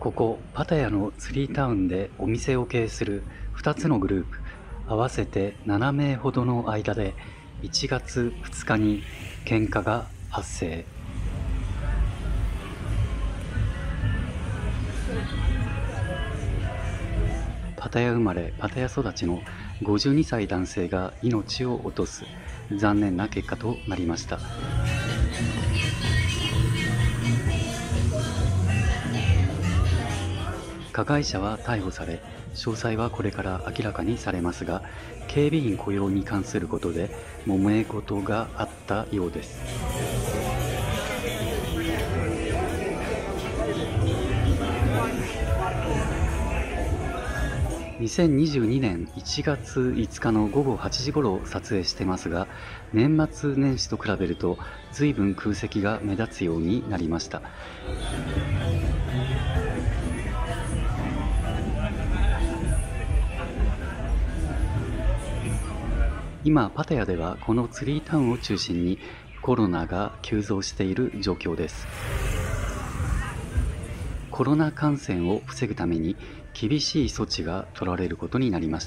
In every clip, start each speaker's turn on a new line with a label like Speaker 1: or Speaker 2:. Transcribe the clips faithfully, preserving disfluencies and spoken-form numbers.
Speaker 1: ここパタヤのツリータウンでお店を経営するふたつのグループ合わせてななめいほどの間でいちがつふつかに喧嘩が発生。パタヤ生まれパタヤ育ちのごじゅうにさい男性が命を落とす残念な結果となりました。加害者は逮捕され、詳細はこれから明らかにされますが、警備員雇用に関することで揉め事があったようです。にせんにじゅうにねんいちがついつかのごごはちじごろ撮影してますが、年末年始と比べると随分空席が目立つようになりました。今パタヤではこのツリータウンを中心にコロナが急増している状況です。コロナ感染を防ぐために厳しい措置が取られることになりました。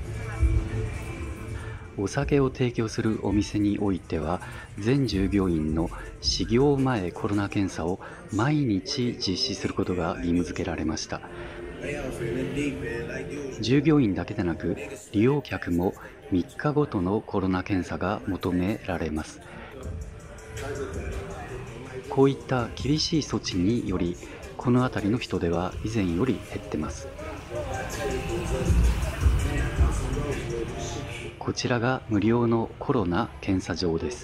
Speaker 1: お酒を提供するお店においては、全従業員の始業前コロナ検査を毎日実施することが義務付けられました。従業員だけでなく利用客もみっかごとのコロナ検査が求められます。こういった厳しい措置により、この辺りの人出は以前より減ってます。こちらが無料のコロナ検査場です。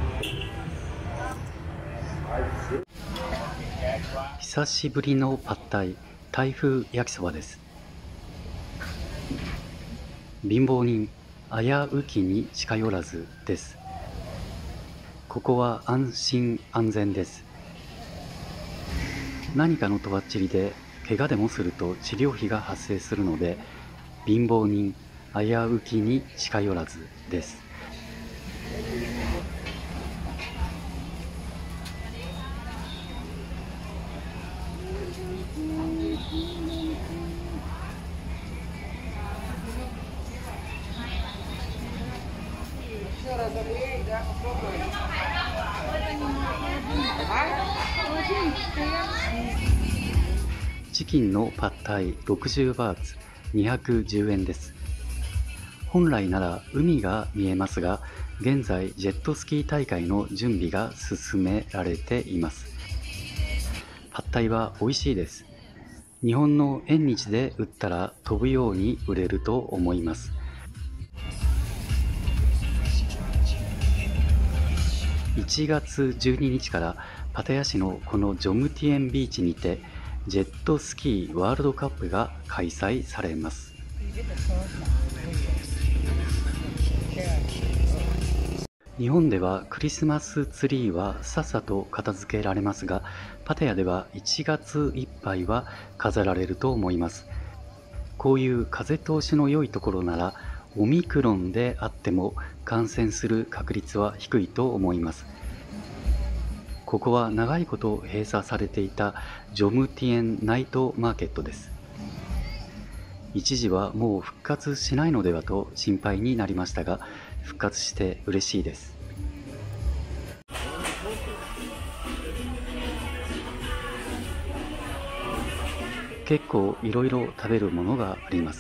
Speaker 1: 久しぶりのパッタイ、台風焼きそばです。貧乏人、危うきに近寄らずです。ここは安心安全です。何かのとばっちりで怪我でもすると治療費が発生するので、貧乏人、危うきに近寄らずです。チキンのパッタイろくじゅうバーツにひゃくじゅうえんです。本来なら海が見えますが、現在ジェットスキー大会の準備が進められています。パッタイは美味しいです。日本の縁日で売ったら飛ぶように売れると思います。いちがつじゅうににちからパタヤ市のこのジョムティエンビーチにてジェットスキーワールドカップが開催されます。日本ではクリスマスツリーはさっさと片付けられますが、パタヤではいちがついっぱいは飾られると思います。こういう風通しの良いところならオミクロンであっても感染する確率は低いと思います。ここは長いこと閉鎖されていたジョムティエンナイトマーケットです。一時はもう復活しないのではと心配になりましたが、復活して嬉しいです。結構いろいろ食べるものがあります。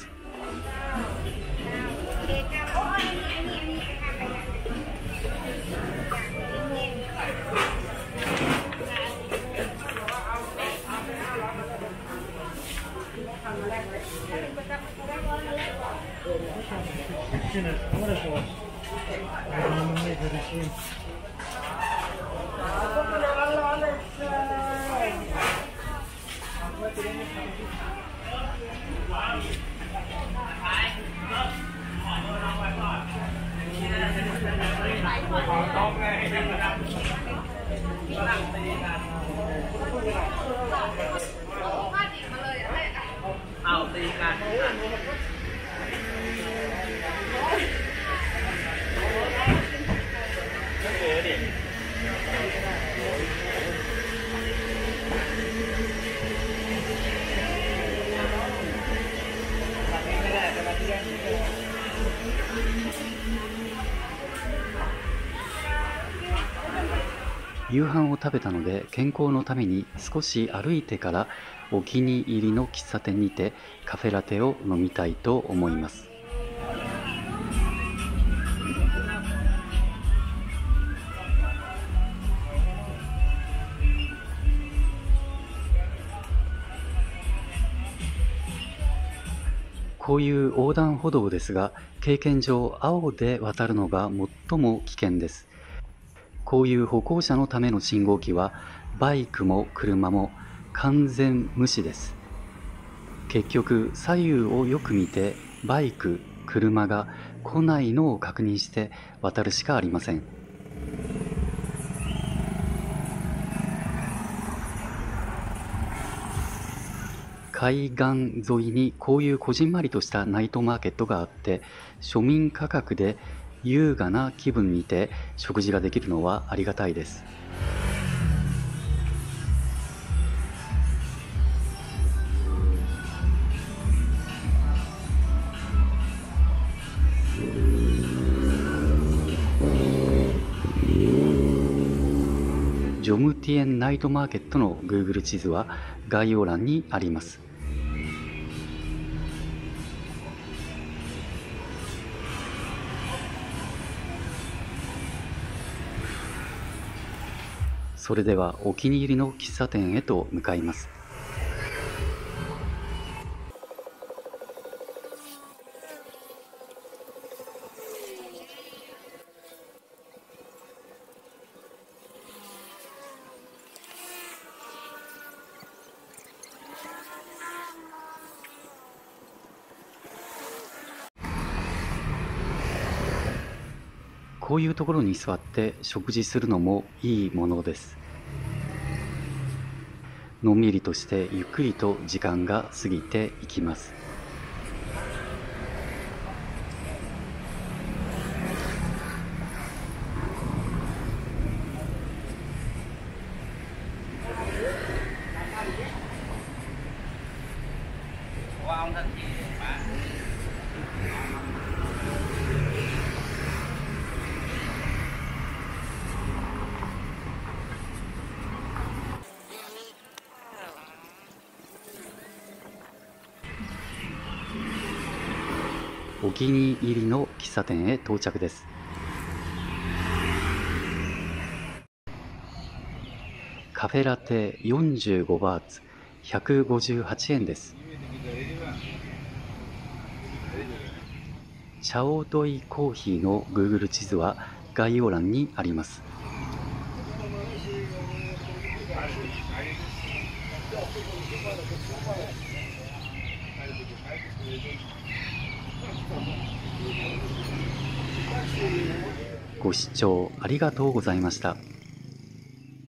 Speaker 1: 夕飯を食べたので健康のために少し歩いてからお気に入りの喫茶店にてカフェラテを飲みたいと思います。こういう横断歩道ですが、経験上青で渡るのが最も危険です。こういう歩行者のための信号機はバイクも車も完全無視です。結局左右をよく見てバイク、車が来ないのを確認して渡るしかありません。海岸沿いにこういうこじんまりとしたナイトマーケットがあって、庶民価格で優雅な気分にて食事ができるのはありがたいです。ジョムティエンナイトマーケットの Google 地図は概要欄にあります。それではお気に入りの喫茶店へと向かいます。こういうところに座って食事するのもいいものです。のんびりとしてゆっくりと時間が過ぎていきます。お気に入りの喫茶店へ到着です。カフェラテよんじゅうごバーツ、ひゃくごじゅうはちえんです。チャオドイコーヒーの Google 地図は概要欄にあります。ご視聴ありがとうございました。